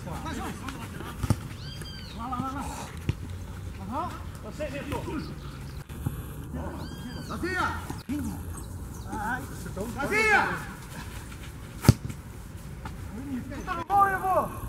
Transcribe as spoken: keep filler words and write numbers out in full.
Lá, lá, lá, lá. Aham. Você, Vitor. Zazinha! Ai, Zazinha! Bonito, hein? Tá bom, eu vou!